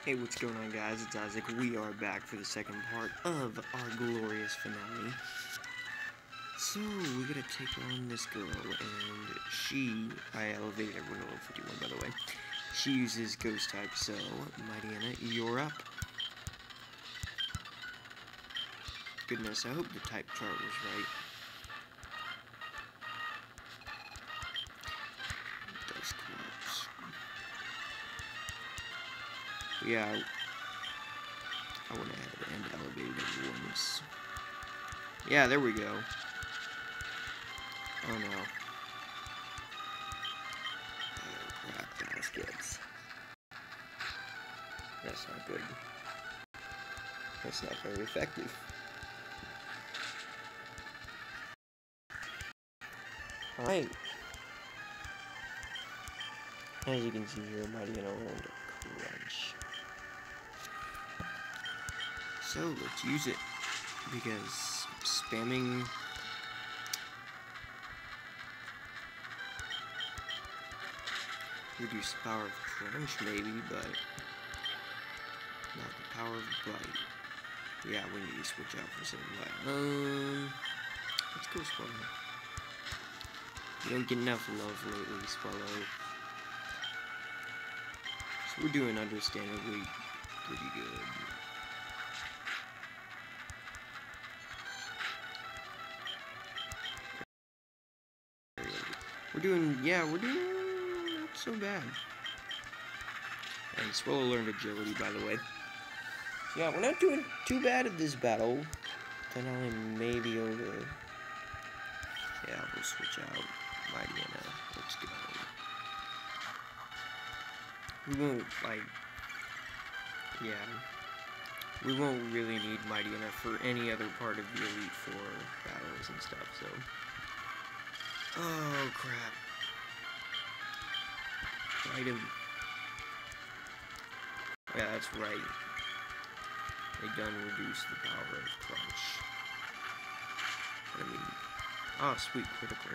Hey, what's going on, guys? It's Isaac. We are back for the second part of our glorious finale. So, we're gonna take on this girl, and I elevated everyone to level 51, by the way. She uses ghost type, so, Mighty Anna, you're up. Goodness, I hope the type chart was right. Dice clubs. Yeah, I went ahead and elevated everyone's. Yeah, there we go. Oh no. Oh crap, baskets. That's not good. That's not very effective. Alright. As you can see here, Mighty Anna learned Crunch. So, let's use it. Because spamming... reduce the power of Crunch, maybe, but... not the power of Bite. Yeah, we need to switch out for something. Let's go Swallow. You don't get enough love lately, Swallow. So we're doing understandably pretty good. We're doing not so bad. And Swallow learned agility, by the way. So yeah, we're not doing too bad at this battle. Then only maybe over. Yeah, we'll switch out Mighty Anna. Let's go. We won't, we won't really need Mighty Anna for any other part of the Elite Four battles and stuff, so. Oh, crap. Item. Yeah, that's right. A gun reduced the power of Crunch. I mean, oh, sweet critical.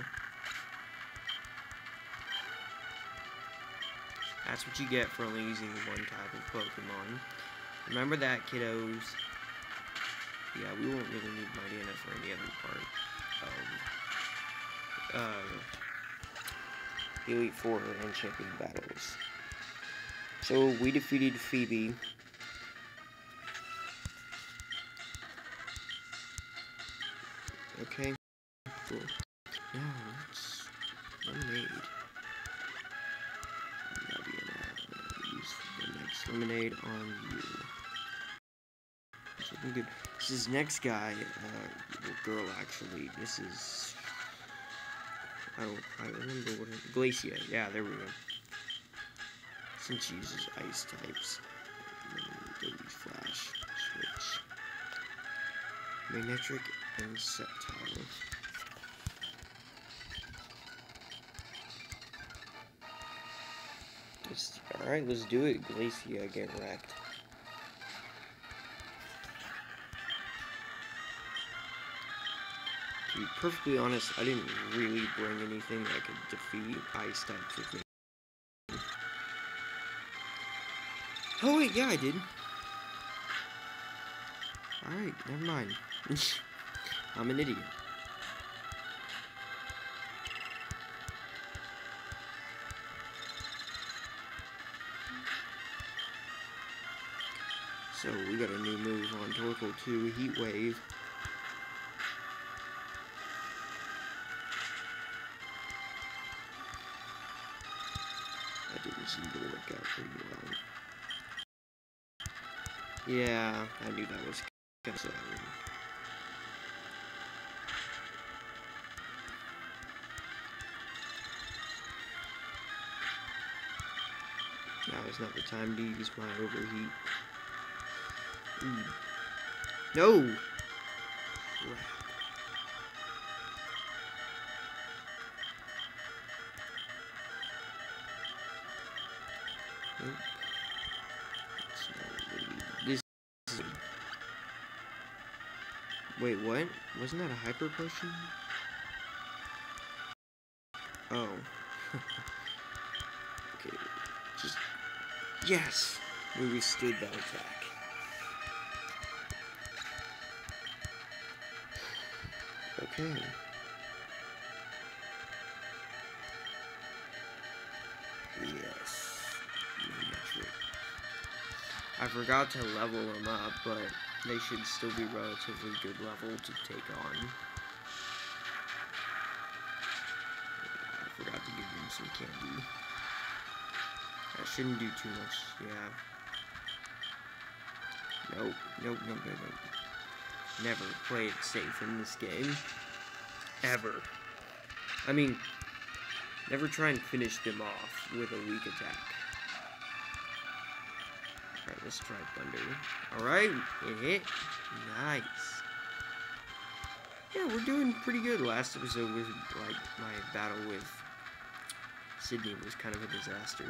That's what you get for only using one type of Pokemon. Remember that, kiddos. Yeah, we won't really need Mighty Anna for any other part of Elite Four and Champion battles. So we defeated Phoebe. Okay, cool. Now let's lemonade. Use the next lemonade on you. It's looking good. This is next guy, girl actually. This is I remember what Glacia. Yeah, there we go. Since she uses ice types. Daily Flash. Switch. Magnetric and Sceptile. Alright, let's do it. Glacia, get wrecked. To be perfectly honest, I didn't really bring anything that could defeat ice types with me. Oh wait, yeah I did. Alright, never mind. I'm an idiot. So, we got a new move on Torkoal 2, Heat Wave. That didn't seem to work out pretty well. Yeah, I knew that was kind of sad. Now is not the time to use my overheat. No! Crap. Nope. This is... Wait, what? Wasn't that a hyper potion? Oh. Okay. Just... Yes! We withstood that attack. Okay. Yes. I forgot to level them up, but they should still be relatively good level to take on. I forgot to give them some candy. That shouldn't do too much, yeah. Nope, nope, nope, nope, nope. Never play it safe in this game. Ever. I mean, never try and finish them off with a weak attack. Alright, let's try Thunder. Alright, it hit. Nice. Yeah, we're doing pretty good. Last episode was, like, my battle with Sydney was kind of a disaster.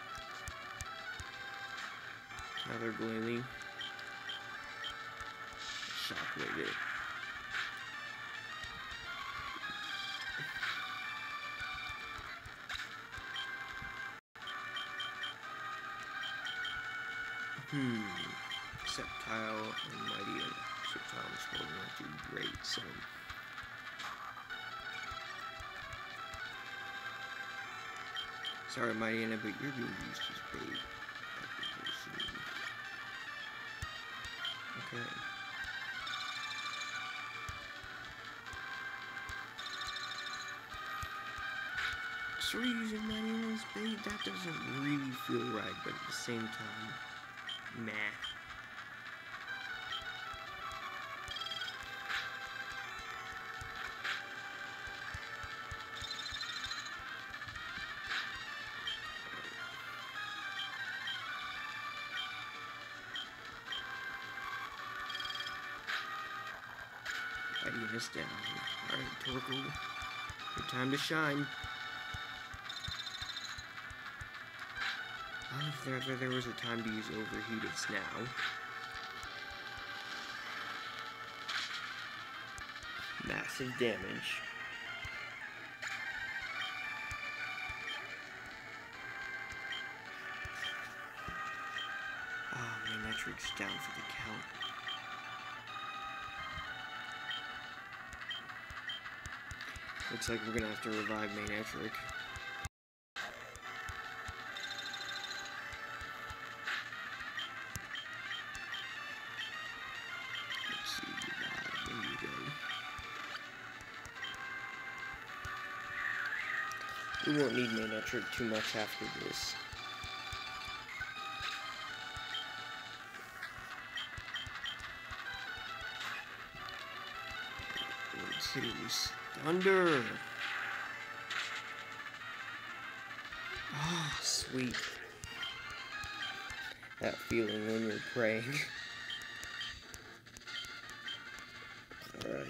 Another Glalie. Shockwave it. Sceptile and Mighty and Sceptile and Squirtle won't do great, so. Sorry, Mighty Anna, but you're being used as bait. Okay. Sort of using Mighty Anna as bait, that doesn't really feel right, but at the same time, meh. Mighty Anna's down. Alright, Torkoal, your time to shine. If there was a time to use Overheat, it's now. Massive damage. Oh, Manectric's down for the count. Looks like we're gonna have to revive Manectric. We won't need Manectric too much after this. Let's hit it with Thunder. Ah, oh, sweet. That feeling when you're praying. Alright.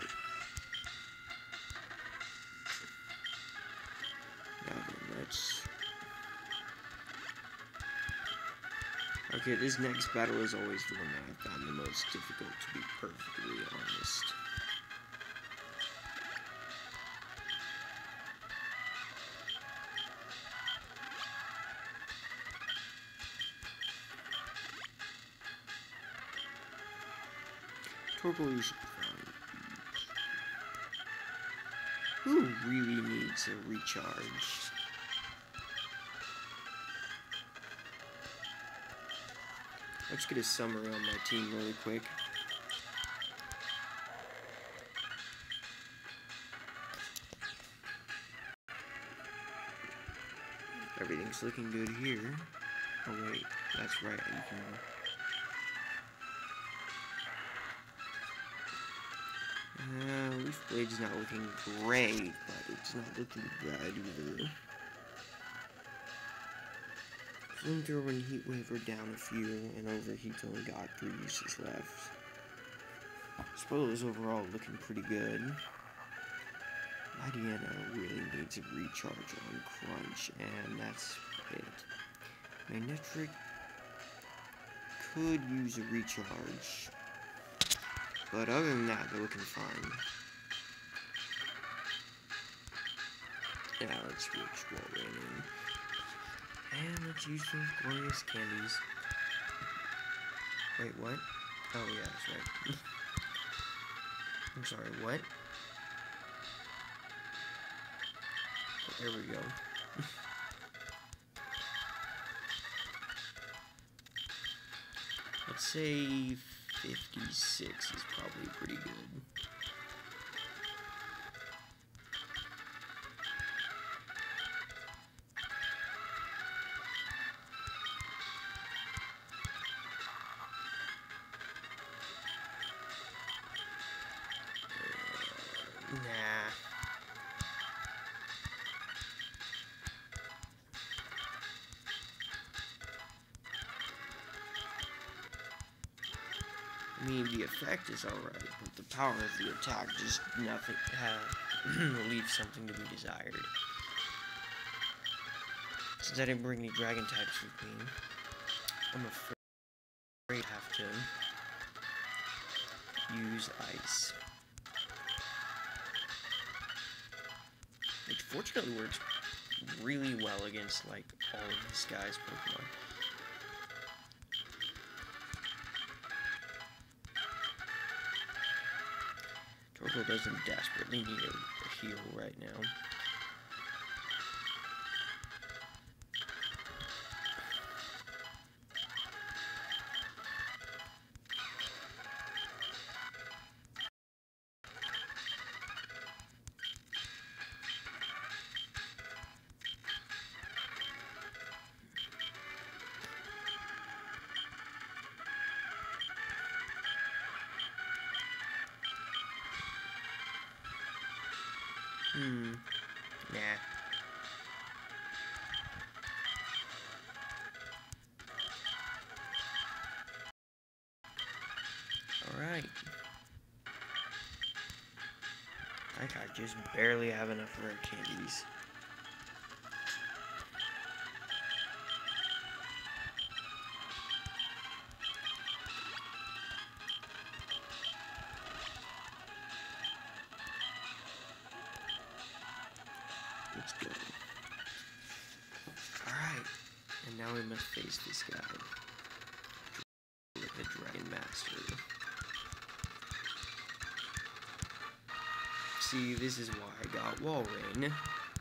Okay, this next battle is always the one that I found the most difficult, to be perfectly honest. Torkoal, you should be fine. Who really needs a recharge? Let's get a summary on my team really quick. Everything's looking good here. Oh wait, that's right, you can... Leaf Blade's not looking great, but it's not looking bad either. Flamethrower and Heatwave are down a few, and Overheat's only got 3 uses left. Spoiler is overall looking pretty good. Mighty Anna really needs a recharge on Crunch, and that's it. Manectric could use a recharge, but other than that, they're looking fine. Yeah, let's switch Walrein in. And let's use those glorious candies. Wait, what? Oh, yeah, that's right. I'm sorry, what? There we go. Let's say 56 is probably pretty good. Nah. I mean, the effect is alright, but the power of the attack just nothing leaves something to be desired. Since I didn't bring any dragon types with me, I'm afraid I have to use ice. Which fortunately works really well against, like, all of this guy's Pokemon. Torkoal doesn't desperately need a heal right now. Nah. Alright. I think I just barely have enough rare candies. Let's go. Alright. And now we must face this guy. The Dragon Master. See, this is why I got Walrein.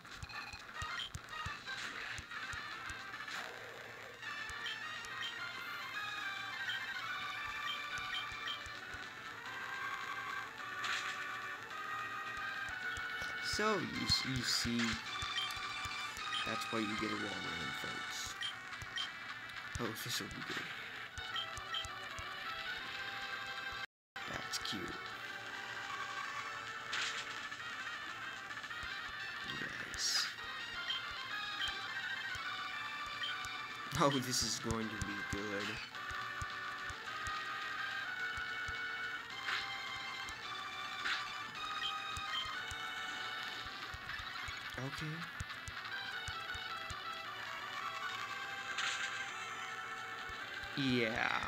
So, you see, that's why you get a Walrein, folks. Oh, this will be good. That's cute. Nice. Oh, this is going to be good. Okay. Yeah.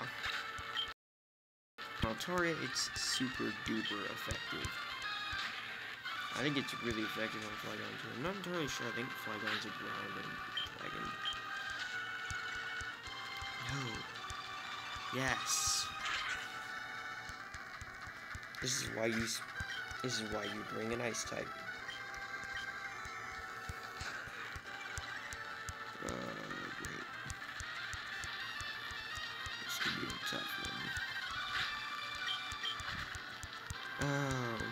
Altaria, it's super duper effective. I think it's really effective on Flygon too. I'm not entirely sure. I think Flygon's a ground and dragon. No. Yes. This is why you bring an ice type. Great. This could be a tough one. Oh.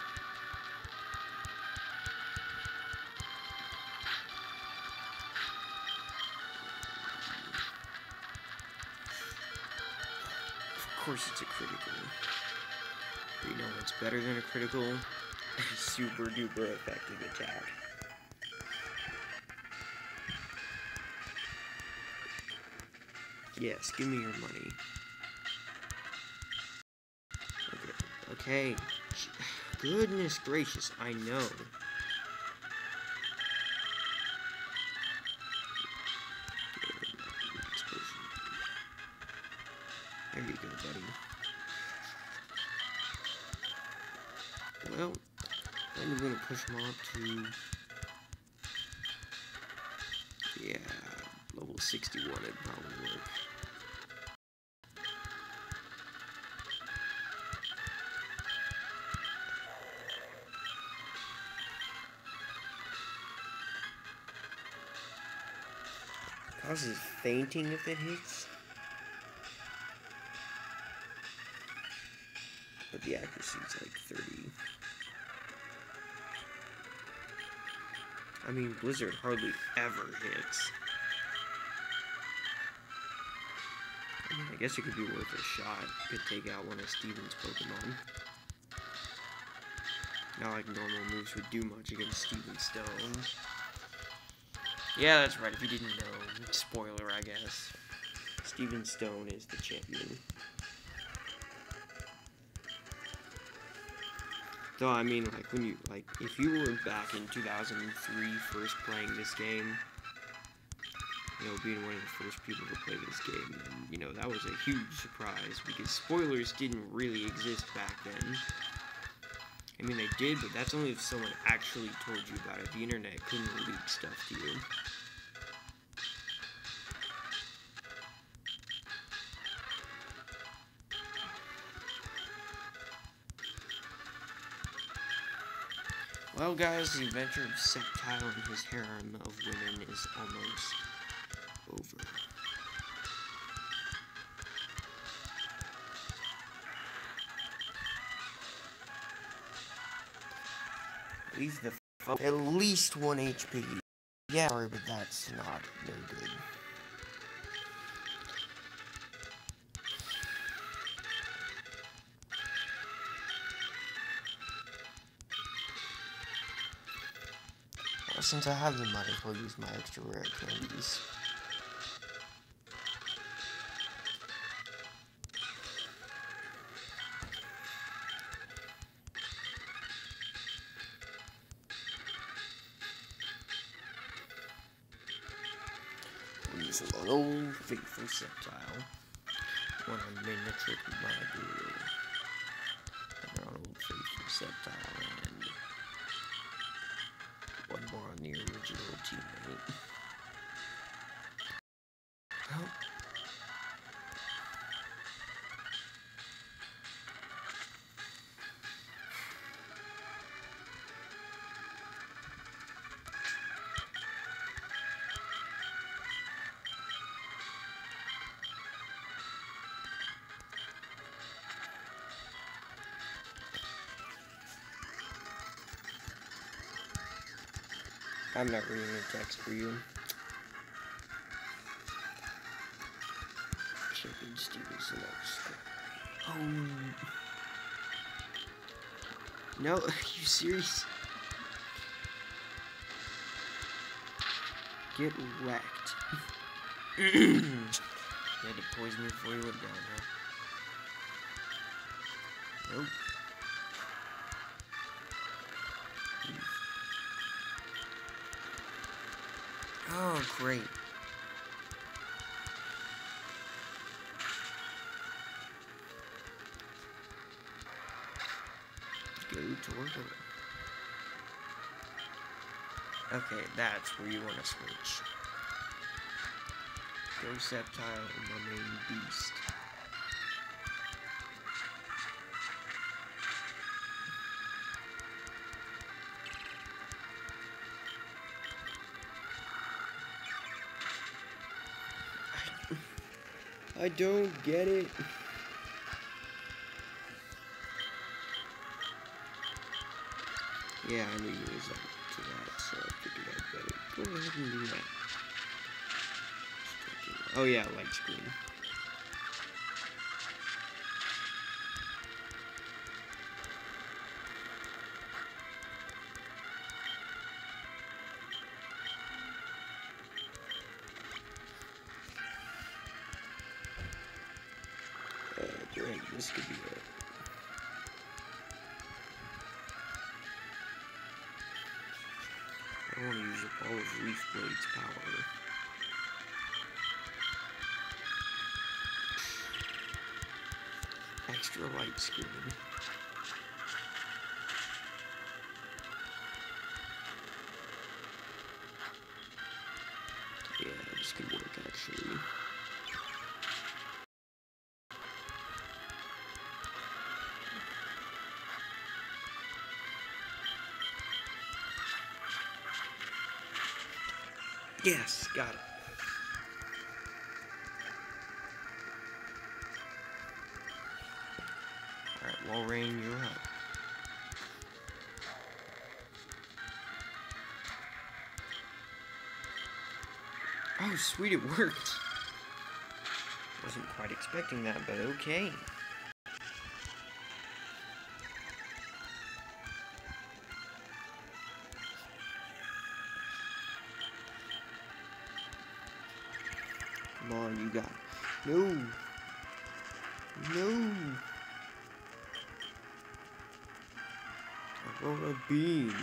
Of course it's a critical. But you know what's better than a critical? A super duper effective attack. Yes, give me your money. Okay. Goodness gracious, I know. There you go, buddy. Well, I'm gonna push him up to, yeah, level 61 it'd probably work. Causes fainting if it hits. But the accuracy is like 30. I mean, Blizzard hardly ever hits. I mean, I guess it could be worth a shot. Could take out one of Steven's Pokemon. Not like normal moves would do much against Steven Stone. Yeah, that's right, if you didn't know. Spoiler, I guess. Steven Stone is the champion. Though, I mean, like, when you, like, if you were back in 2003 first playing this game, you know, being one of the first people to play this game, and, you know, that was a huge surprise, because spoilers didn't really exist back then. I mean, they did, but that's only if someone actually told you about it. The internet couldn't leak stuff to you. Well, guys, the adventure of Sceptile and his harem of women is almost over. Leave the phone at least 1 HP. Yeah, sorry, but that's not very good. Well, since I have the money, I'll use my extra rare candies. We'll use an old faithful Sceptile. One on miniature Magoo. Another on old faithful Sceptile, and one more on the original teammate. Oh. I'm not reading a text for you. Champion Stevenson. Oh. No, are you serious? Get wrecked. You had to poison me before you went down, huh? Nope. Oh, great. Go toward it. Okay, that's where you want to switch. Go Sceptile and my main beast. I don't get it. Yeah, I knew you was up to that, so I figured I'd better go ahead and do that. Oh yeah, light screen. Great, this could be it. I want to use up all of Leaf Blade's power. Extra light screen. Yeah, this could work actually. Yes, got it. Alright, Walrein, you're up. Oh, sweet, it worked. Wasn't quite expecting that, but okay. Come on, you got it. No. No. Aurora Beam.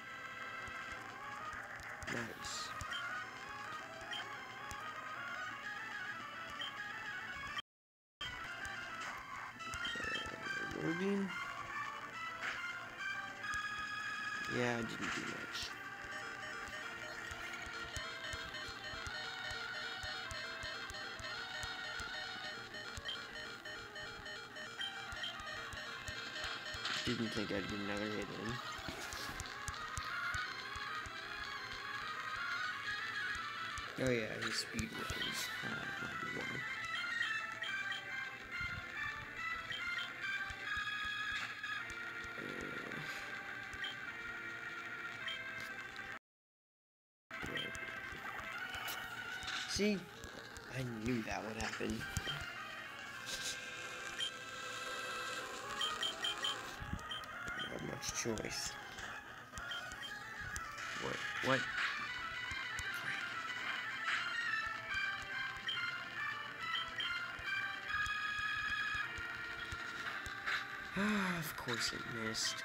Nice. Aurora Beam? Yeah, I didn't do much. Didn't think I'd get another hit in. Oh yeah, his speed runs. Might be one. See? I knew that would happen. Not much choice. What? Ah, of course it missed.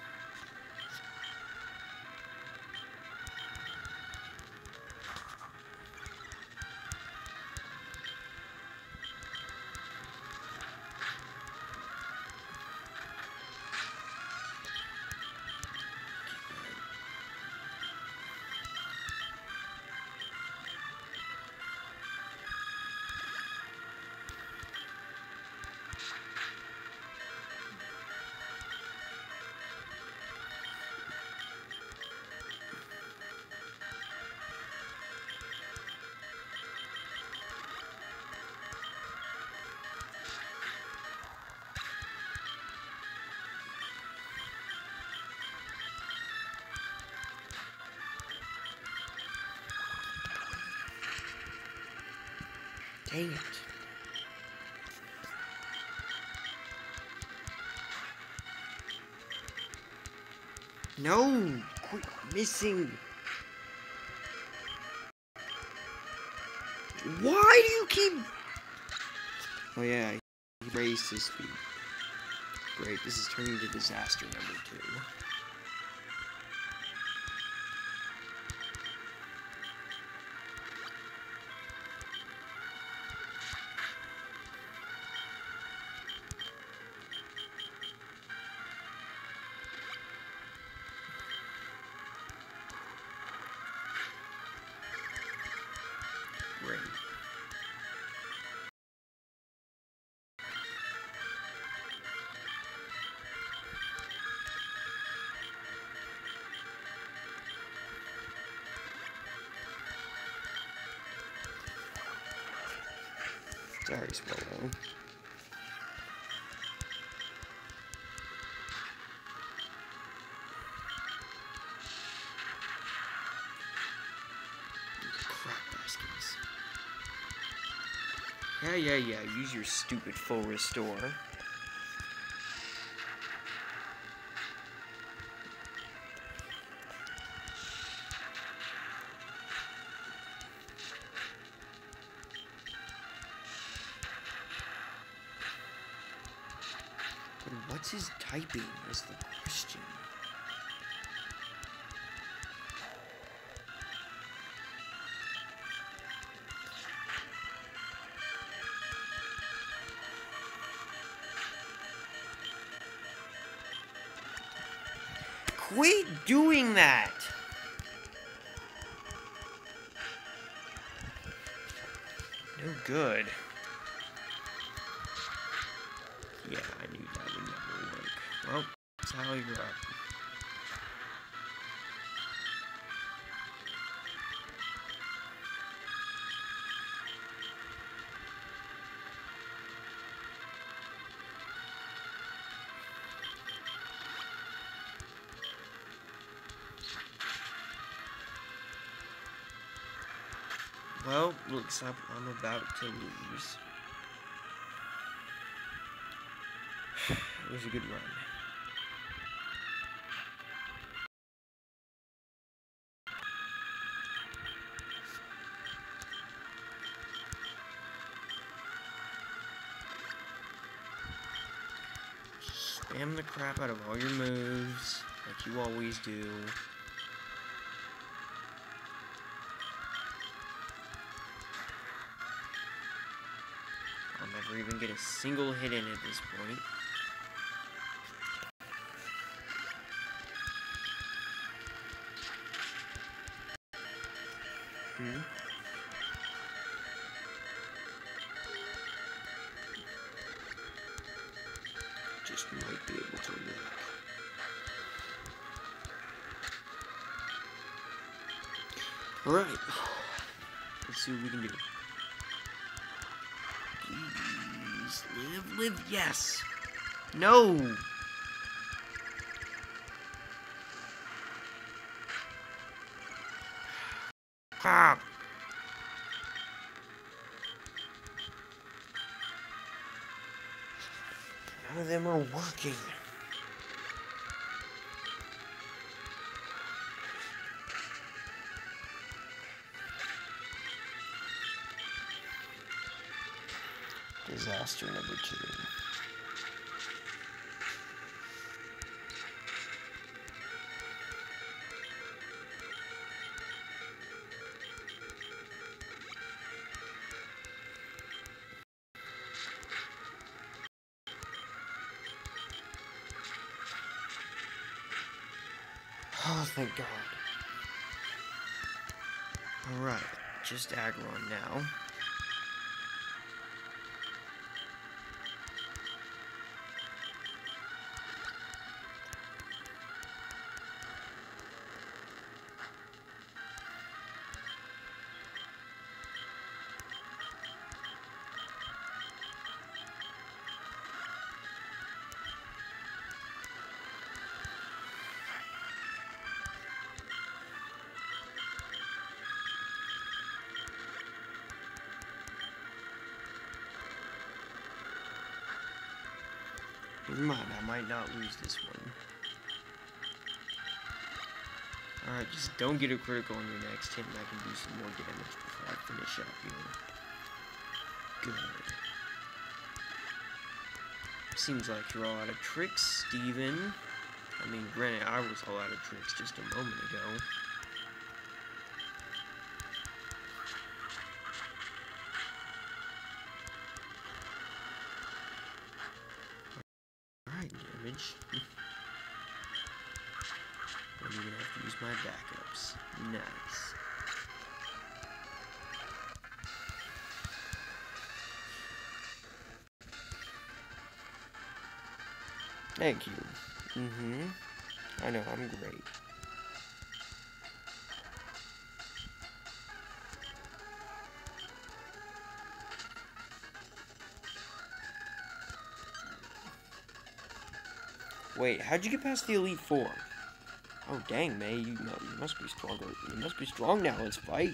Dang it. No! Quit missing! Why do you keep... Oh yeah, he raised his speed. Great, this is turning into disaster number 2. Great. Sorry, Swallow. Crap baskets. Yeah. Use your stupid full restore. But what's his typing is the question. Quit doing that! No good. Yeah, I knew that would never work. Well, Sally, you're up. Well, looks like I'm about to lose. It was a good run. Spam the crap out of all your moves, like you always do. I'll never even get a single hit in at this point. Just might be able to work. Alright. Let's see what we can do. Please live, yes! No! Crap! None of them are working. Disaster number 2. Oh, thank God. Alright, just Aggron now. Never mind, I might not lose this one. Alright, just don't get a critical on your next hit and I can do some more damage before I finish up here. Good. Seems like you're all out of tricks, Steven. I mean, granted, I was all out of tricks just a moment ago. Alright, damage. I'm gonna have to use my backups. Nice. Thank you. I know, I'm great. Wait, how'd you get past the Elite Four? Oh, dang, May, you must be stronger. You must be strong now, let's fight.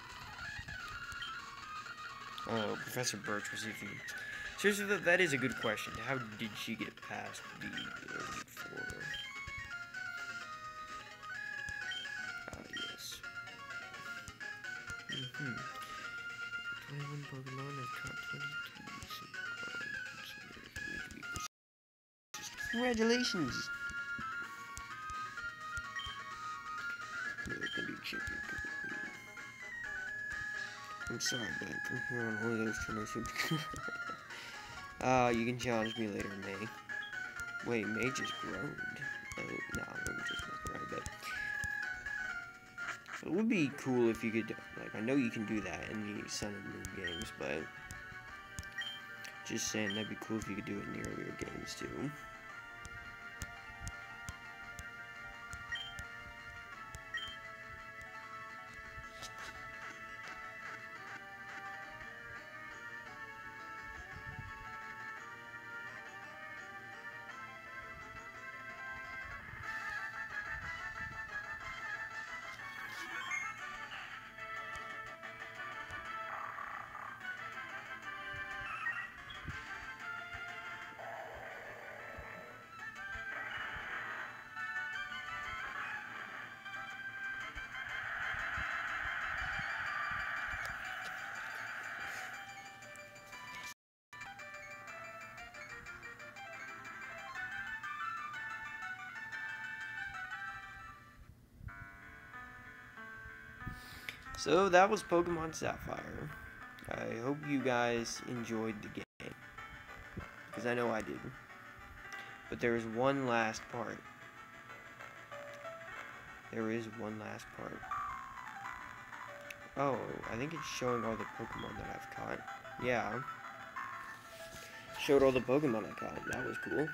Oh, Professor Birch was even... Seriously, that is a good question. How did she get past the Elite Four? Yes. 21 Pokemon have caught 22. Congratulations! I'm sorry, but from here on, only those trainers you can challenge me later, May. Wait, May just groaned. Oh, no, I'm just not right, but... It would be cool if you could, like, I know you can do that in the Sun and Moon games, but... Just saying, that'd be cool if you could do it in the earlier games, too. So that was Pokemon Sapphire. I hope you guys enjoyed the game, because I know I did. But there is one last part. There is one last part. Oh, I think it's showing all the Pokemon that I've caught. Yeah. Showed all the Pokemon I caught. That was cool.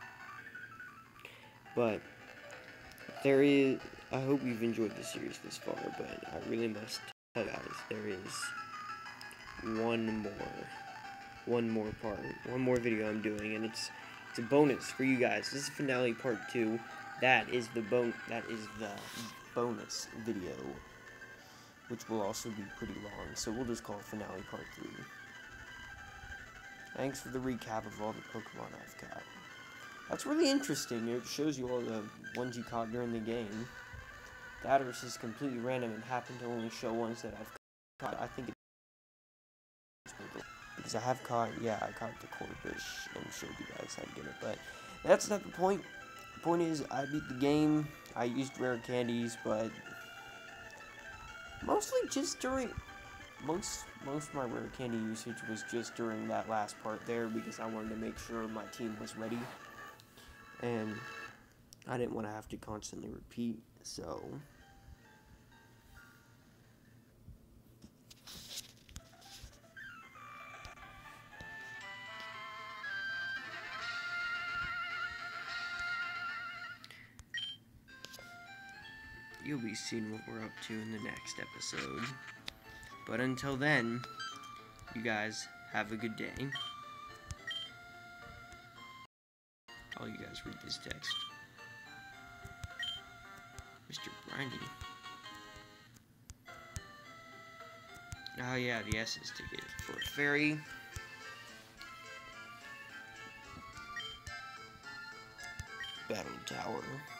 But there is... I hope you've enjoyed the series this far, but I really must tell you guys, there is one more part. One more video I'm doing, and it's a bonus for you guys. This is finale part 2. That is the bonus video, which will also be pretty long, so we'll just call it finale part 3. Thanks for the recap of all the Pokemon I've caught. That's really interesting. It shows you all the ones you caught during the game. That or it's just completely random and happened to only show ones that I've caught. I think it's because I have caught, yeah, I caught the Corphish and showed you guys how to get it, but that's not the point. The point is, I beat the game. I used rare candies, but mostly just during most of my rare candy usage was just during that last part there, because I wanted to make sure my team was ready, and I didn't want to have to constantly repeat. So you'll be seeing what we're up to in the next episode. But until then, you guys have a good day. I'll you guys read this text. Mr. Brindy. Oh yeah, the Essence ticket for a fairy. Battle Tower.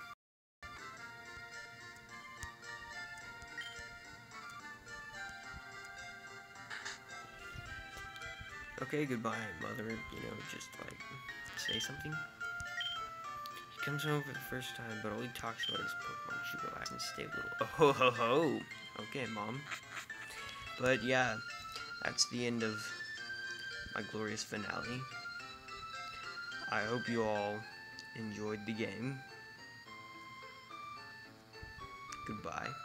Okay, goodbye, Mother. You know, just like, say something. He comes home for the first time, but all he talks about is Pokemon. You should relax and stay a little. Oh ho ho ho! Okay, Mom. But yeah, that's the end of my glorious finale. I hope you all enjoyed the game. Goodbye.